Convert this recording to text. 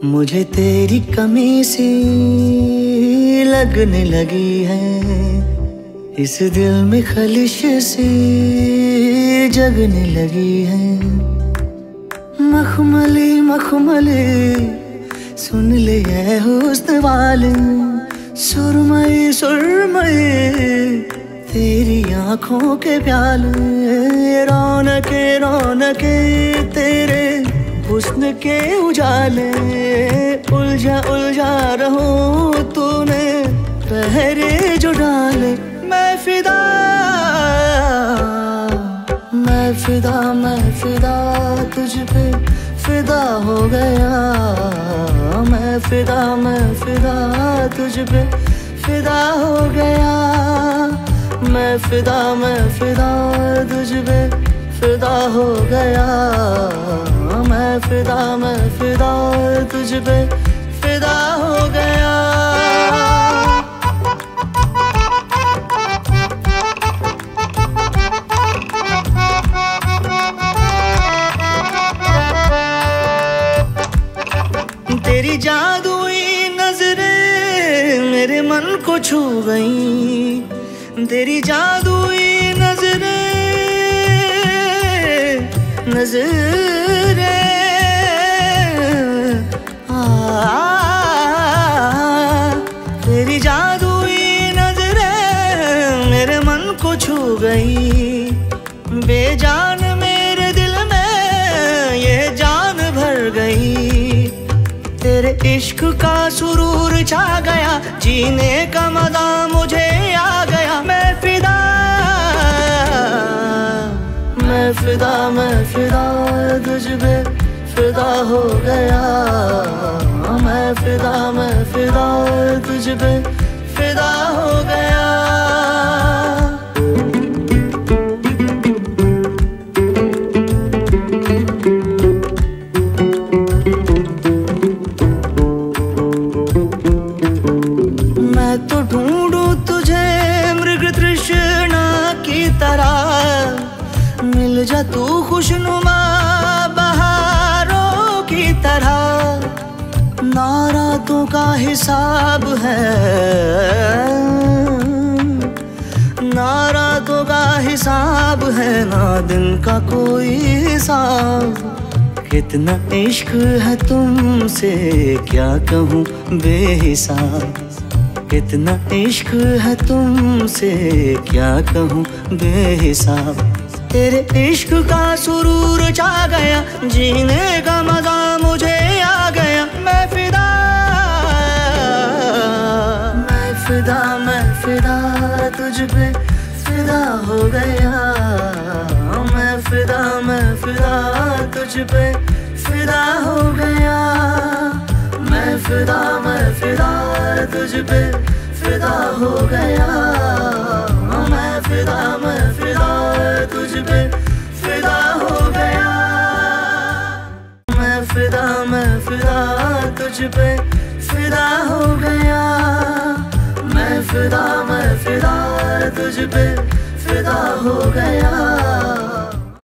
मुझे तेरी कमी सी लगने लगी है, इस दिल में खलिश सी जगने लगी है। मखमली मखमली सुन ले ये हुस्न वाले, सुरमई सुरमई तेरी आँखों के प्याले, रौनके रौनके तेरे हुस्न के उजाले। उलझा उलझा रहूं तूने पहरे जो डाले। मैं फिदा मैं फिदा मैं फिदा तुझ पे फिदा हो गया। मैं फिदा तुझ पे फिदा हो गया। मैं फिदा तुझ पे फिदा हो गया। मैं फिदा तुझ पे फिदा हो गया। तेरी जादुई नजरें मेरे मन को छू गई। तेरी जादुई नजरें तेरी जादुई नजरें मेरे मन को छू गई। बेजान मेरे दिल में ये जान भर गई। तेरे इश्क का सुरूर छा गया, जीने का मजा मुझे आ गया। मैं फिदा तुझ पे फिदा हो गया। मैं फिदा तुझ पे फिदा हो गया। मैं तो ढूंढूं तुझे मृग तृष्णा की तरह, मिल जा तू खुशनुमा बहारों की तरह। ना रातों का हिसाब है, ना रातों का हिसाब है, ना दिन का कोई हिसाब। कितना इश्क है तुमसे क्या कहूँ बेहिसाब। कितना इश्क है तुमसे क्या कहूँ बेहिसाब। तेरे इश्क का सुरूर छा गया, जीने का मजा मुझे आ गया। मैं फिदा तुझ पे फिदा हो गया। मैं फिदा तुझ पे फिदा हो गया। मैं फिदा तुझ पे फिदा हो गया। मैं फिदा तुझ पे फिदा हो गया। मैं फिदा तुझ पे फिदा हो गया। मैं फिदा तुझ पे फिदा हो गया।